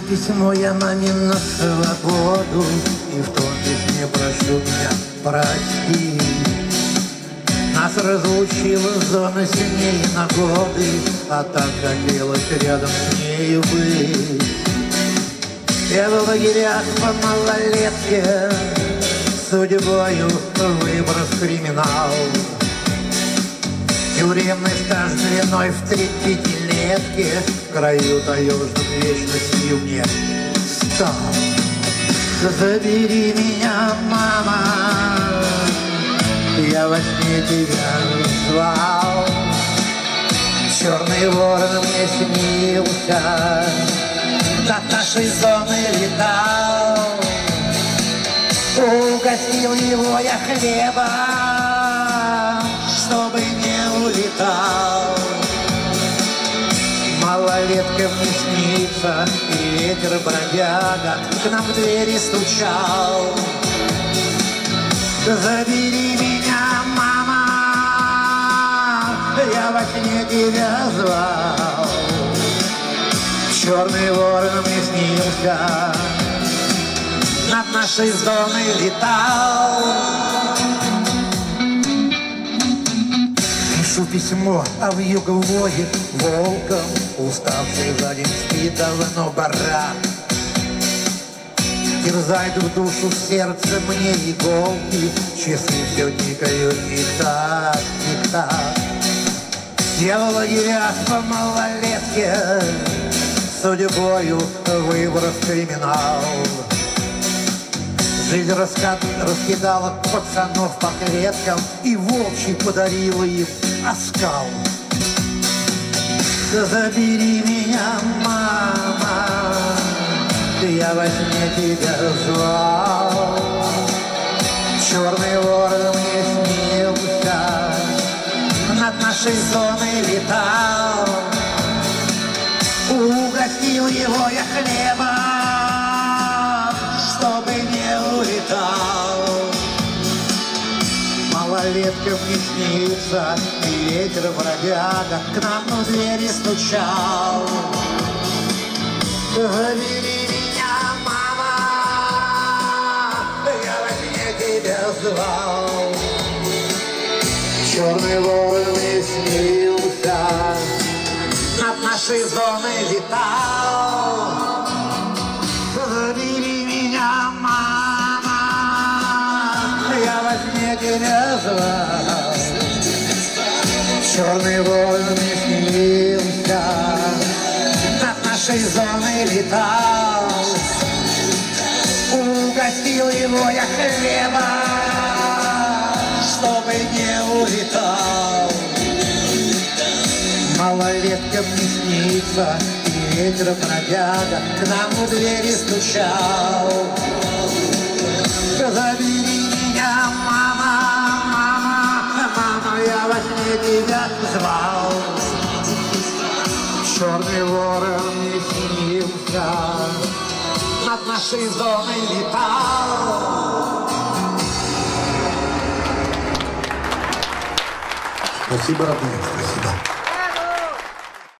письмо я маме на свободу, и в том письме прошу меня прости. Нас разлучила зона сильнее на годы, а так хотелось рядом с нею быть. Я в лагерях по малолетке, судьбою выброс криминал. Тюремный стаж длиной в 3 пятилетки, в краю таежной вечностью мне стал. Забери меня, мама, я во сне тебя звал. Черный ворон мне снился, над нашей зоной летал. Угостил его я хлеба, чтобы не улетал. Малолетка мне снится, и ветер бродяга к нам в двери стучал. Забери меня, мама, я во сне тебя звал. Черный ворон мне снился, над нашей зоной летал. Пишу письмо, а вьюга воет волком, уставший за день спит давно барак. Терзает в душу, в сердце мне иголки, часы все тикают и так. Я в лагерях по малолетке, судьбою выброс криминал. Жизнь раскидала пацанов по клеткам, и волчий подарила им оскал. Забери меня, мама, я во сне тебя звал. Черный ворон мне снился, над нашей зоной летал. Угостил его я хлеба, чтобы не улетал. Малолетка мне снится, и ветер бродяга к нам в двери стучал. Забери меня, мама, я во сне тебя звал. Черный ворон мне снился, над нашей зоной летал. Забери меня, мама, я во сне тебя звал. Черный ворон мне снился, над нашей зоной летал. Угостил его я хлеба, чтобы не улетал. Малолетка мне снится, и ветер бродяга к нам в двери стучал. Забери меня, мама, я во сне тебя звал. Черный ворон мне снился, над нашей зоной летал. Спасибо, родные, спасибо.